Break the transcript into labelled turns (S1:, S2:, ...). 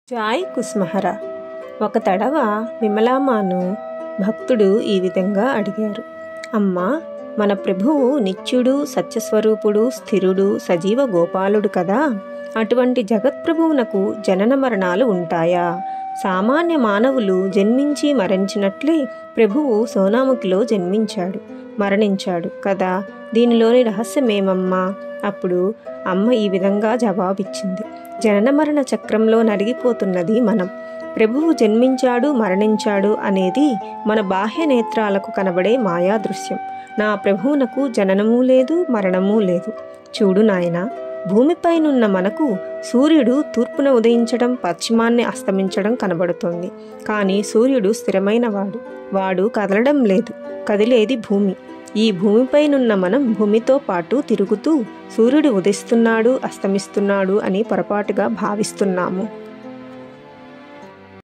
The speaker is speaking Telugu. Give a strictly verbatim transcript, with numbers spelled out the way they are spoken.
S1: జాయ్ కుస్మహర. ఒక తడవ విమలామాను భక్తుడు ఈ విధంగా అడిగారు. అమ్మా, మన ప్రభువు నిత్యుడు, సత్యస్వరూపుడు, స్థిరుడు, సజీవ గోపాలుడు కదా. అటువంటి జగత్ప్రభువునకు జనన మరణాలు ఉంటాయా? సామాన్య మానవులు జన్మించి మరణించినట్లే ప్రభువు సోనాముఖిలో జన్మించాడు, మరణించాడు కదా. దీనిలోని రహస్యమేమమ్మా? అప్పుడు అమ్మ ఈ విధంగా జవాబిచ్చింది. జనన మరణ చక్రంలో నలిగిపోతున్నది మనం. ప్రభువు జన్మించాడు, మరణించాడు అనేది మన బాహ్య నేత్రాలకు కనబడే మాయా దృశ్యం. నా ప్రభువునకు జననమూ లేదు, మరణమూ లేదు. చూడు నాయనా, భూమిపైనున్న మనకు సూర్యుడు తూర్పున ఉదయించడం, పశ్చిమాన్ని అస్తమించడం కనబడుతోంది. కానీ సూర్యుడు స్థిరమైనవాడు, వాడు కదలడం లేదు. కదిలేది భూమి. ఈ భూమిపైనున్న మనం భూమితో పాటు తిరుగుతూ సూర్యుడు ఉదయిస్తున్నాడు, అస్తమిస్తున్నాడు అని పొరపాటుగా భావిస్తున్నాము.